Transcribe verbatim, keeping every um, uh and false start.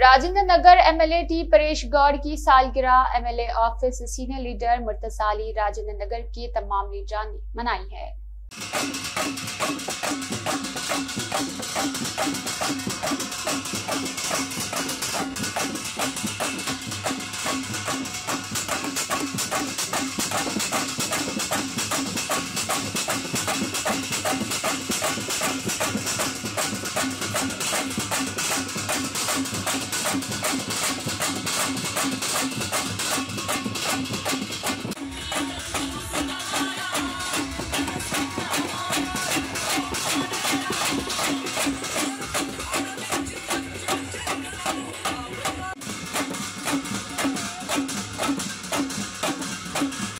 Rajendra Nagar MLA T Prakash Goud की सालगिरह MLA office senior leader Murtuza Ali Rajendra Nagar की तमाम लीडरान ने मनाई है।